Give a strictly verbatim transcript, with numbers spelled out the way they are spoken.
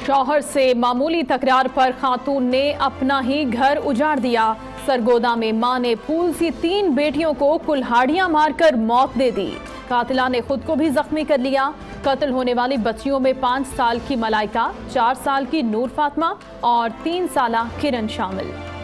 शौहर से मामूली तकरार पर खातून ने अपना ही घर उजाड़ दिया। सरगोधा में मां ने फूल सी तीन बेटियों को कुल्हाड़ियां मारकर मौत दे दी। कातिला ने खुद को भी जख्मी कर लिया। कत्ल होने वाली बच्चियों में पाँच साल की मलाइका, चार साल की नूर फातिमा और तीन साला किरण शामिल।